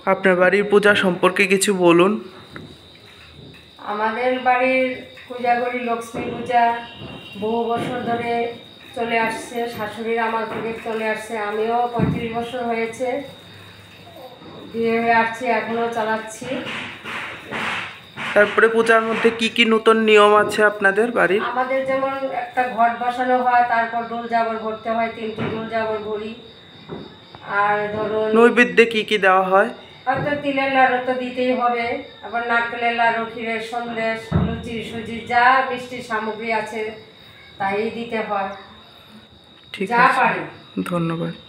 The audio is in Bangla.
আপনার বাড়ির পূজা সম্পর্কে কিছু বলুন। আমাদের বাড়ির পূজা করি লক্ষ্মী পূজা, বহু বছর ধরে চলে আসছে, শাশুড়ির আমার থেকে চলে আসছে। আমিও 35 বছর হয়েছে বিয়ে হয়ে আসছি, এখনও চালাচ্ছি। তারপরে পূজার মধ্যে কি কি নতুন নিয়ম আছে আপনাদের বাড়ির? আমাদের যেমন একটা ঘট বসানো হয়, তারপর ডোল জাবর ভরতে হয়, 3টি ডোল জাবর ভরি। আর ধরুন নৈবেদ্যে কি কি দেওয়া হয়? হয়তো তিলের লাড়ু তো দিতেই হবে, আবার নারকেলের লাড়ু, ক্ষীরের সন্দেশ, লুচি সুজি, যা মিষ্টির সামগ্রী আছে তাই দিতে হয়, ঠিক যা আছে, পারি। ধন্যবাদ।